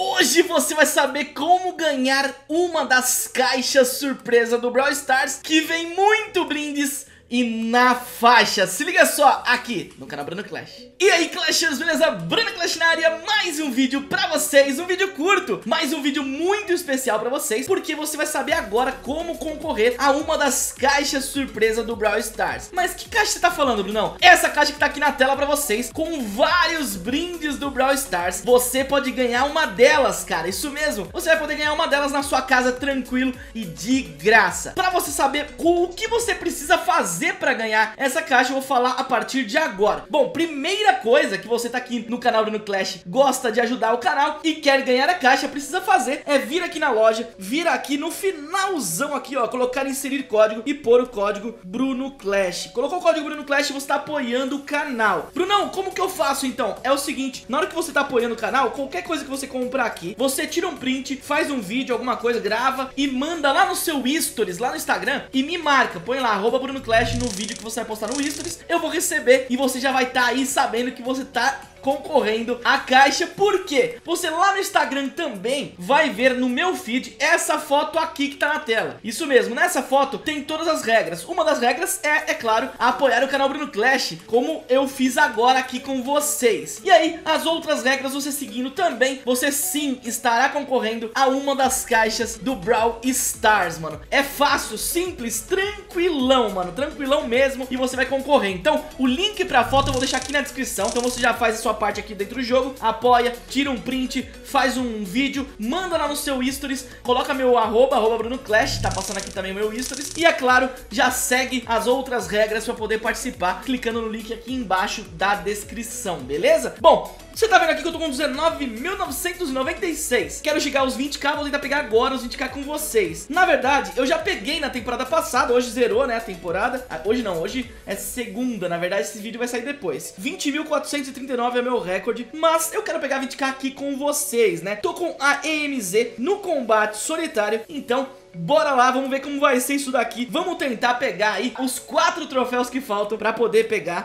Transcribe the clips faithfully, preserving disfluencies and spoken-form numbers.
Hoje você vai saber como ganhar uma das caixas surpresa do Brawl Stars, que vem muito brindes e na faixa. Se liga só aqui no canal Bruno Clash. E aí, Clashers, beleza? Bruno Clash na área, mais um vídeo pra vocês, um vídeo curto, mais um vídeo muito especial pra vocês, porque você vai saber agora como concorrer a uma das caixas surpresa do Brawl Stars. Mas que caixa você tá falando, Brunão? Essa caixa que tá aqui na tela pra vocês, com vários brindes do Brawl Stars. Você pode ganhar uma delas, cara, isso mesmo. Você vai poder ganhar uma delas na sua casa tranquilo e de graça. Pra você saber o que você precisa fazer pra ganhar essa caixa, eu vou falar a partir de agora. Bom, primeira coisa que você tá aqui no canal Bruno Clash, gosta de ajudar o canal e quer ganhar a caixa, precisa fazer é vir aqui na loja, vir aqui no finalzão aqui, ó, colocar inserir código e pôr o código Bruno Clash. Colocou o código Bruno Clash, você tá apoiando o canal. Brunão, como que eu faço então? É o seguinte, na hora que você tá apoiando o canal, qualquer coisa que você comprar aqui, você tira um print, faz um vídeo, alguma coisa, grava e manda lá no seu stories, lá no Instagram, e me marca, põe lá, arroba Bruno Clash no vídeo que você vai postar no stories, eu vou receber e você já vai estar aí sabendo que você tá concorrendo à caixa. Por quê? Você lá no Instagram também vai ver no meu feed essa foto aqui que tá na tela. Isso mesmo, nessa foto tem todas as regras. Uma das regras é, é claro, apoiar o canal Bruno Clash, como eu fiz agora aqui com vocês. E aí, as outras regras você seguindo também, você sim estará concorrendo a uma das caixas do Brawl Stars, mano. É fácil, simples, tranquilão, mano, tranquilão mesmo, e você vai concorrer. Então, o link pra foto eu vou deixar aqui na descrição, então você já faz a sua parte aqui dentro do jogo, apoia, tira um print, faz um vídeo, manda lá no seu stories, coloca meu arroba, arroba Bruno Clash, tá passando aqui também o meu stories, e é claro, já segue as outras regras pra poder participar, clicando no link aqui embaixo da descrição, beleza? Bom, você tá vendo aqui que eu tô com dezenove mil novecentos e noventa e seis. Quero chegar aos vinte k, vou tentar pegar agora os vinte k com vocês. Na verdade, eu já peguei na temporada passada, hoje zerou, né, a temporada. Ah, hoje não, hoje é segunda, na verdade esse vídeo vai sair depois. vinte mil quatrocentos e trinta e nove é meu recorde, mas eu quero pegar vinte k aqui com vocês, né. Tô com a E M Z no combate solitário, então bora lá, vamos ver como vai ser isso daqui. Vamos tentar pegar aí os quatro troféus que faltam pra poder pegar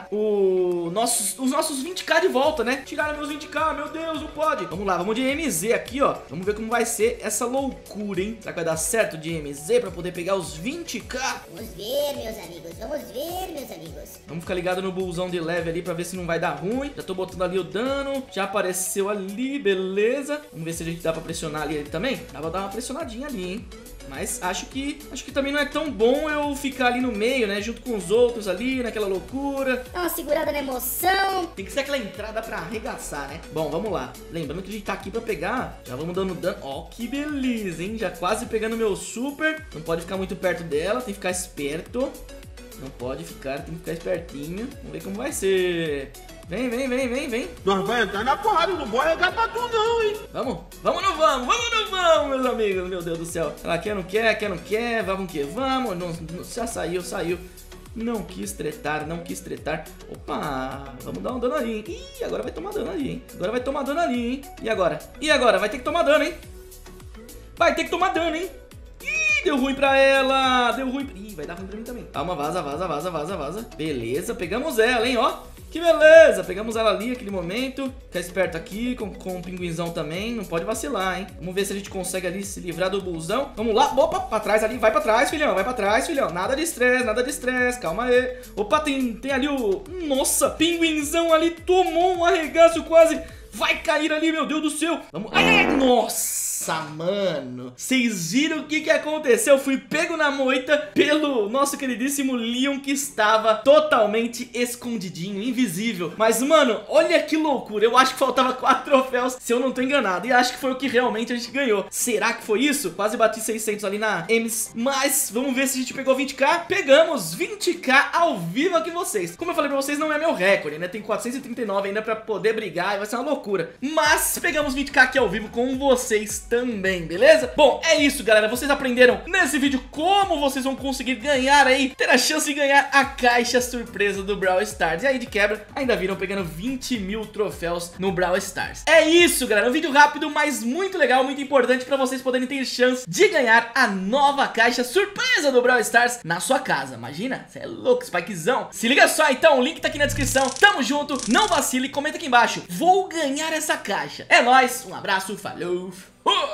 o nossos, os nossos vinte k de volta, né? Tiraram meus vinte k, meu Deus, não pode. Vamos lá, vamos de E M Z aqui, ó. Vamos ver como vai ser essa loucura, hein? Será que vai dar certo de E M Z pra poder pegar os vinte k? Vamos ver, meus amigos, vamos ver, meus amigos. Vamos ficar ligado no bullzão de leve ali pra ver se não vai dar ruim. Já tô botando ali o dano, já apareceu ali, beleza. Vamos ver se a gente dá pra pressionar ali ele também. Dá pra dar uma pressionadinha ali, hein? Mas acho que acho que também não é tão bom eu ficar ali no meio, né? Junto com os outros ali, naquela loucura. Dá uma segurada na emoção. Tem que ser aquela entrada pra arregaçar, né? Bom, vamos lá. Lembrando que a gente tá aqui pra pegar. Já vamos dando dano. Ó, que beleza, hein? Já quase pegando meu super. Não pode ficar muito perto dela, tem que ficar esperto. Não pode ficar, tem que ficar espertinho. Vamos ver como vai ser. Vem, vem, vem, vem, vem. Nós vai entrar na porrada, não vou arregar pra tu não, hein? Vamos, vamos não vamos, vamos não vamos, meus amigos. Meu Deus do céu. Ela quer, não quer, quer, não quer. Vamos que vamos. Não, não, já saiu, saiu. Não quis tretar, não quis tretar. Opa, vamos dar um dano ali, hein? Ih, agora vai tomar dano ali, hein? Agora vai tomar dano ali, hein? E agora? E agora? Vai ter que tomar dano, hein? Vai ter que tomar dano, hein? Ih, deu ruim pra ela. Deu ruim. Ih, vai dar ruim pra mim também. Calma, vaza, vaza, vaza, vaza, vaza. Beleza, pegamos ela, hein, ó. Que beleza, pegamos ela ali naquele momento. Fica esperto aqui, com, com o pinguinzão também. Não pode vacilar, hein? Vamos ver se a gente consegue ali se livrar do bullzão. Vamos lá, opa, pra trás ali. Vai pra trás, filhão, vai pra trás, filhão. Nada de estresse, nada de estresse, calma aí. Opa, tem, tem ali o... Nossa, pinguinzão ali tomou um arregaço quase. Vai cair ali, meu Deus do céu. Vamos, ai, ai, nossa. Nossa, mano, vocês viram o que que aconteceu? Eu fui pego na moita pelo nosso queridíssimo Leon, que estava totalmente escondidinho, invisível. Mas, mano, olha que loucura. Eu acho que faltava quatro troféus, se eu não tô enganado. E acho que foi o que realmente a gente ganhou. Será que foi isso? Quase bati seiscentos ali na Ems. Mas, vamos ver se a gente pegou vinte k. Pegamos vinte k ao vivo aqui vocês. Como eu falei pra vocês, não é meu recorde, né? Tem quatrocentos e trinta e nove ainda pra poder brigar e vai ser uma loucura. Mas, pegamos vinte k aqui ao vivo com vocês também. também, beleza? Bom, é isso, galera. Vocês aprenderam nesse vídeo como vocês vão conseguir ganhar aí, ter a chance de ganhar a caixa surpresa do Brawl Stars. E aí, de quebra, ainda viram pegando vinte mil troféus no Brawl Stars. É isso, galera. Um vídeo rápido, mas muito legal, muito importante pra vocês poderem ter chance de ganhar a nova caixa surpresa do Brawl Stars na sua casa. Imagina? Você é louco, Spikezão. Se liga só, então. O link tá aqui na descrição. Tamo junto. Não vacile. Comenta aqui embaixo. Vou ganhar essa caixa. É nóis. Um abraço. Falou. Uh!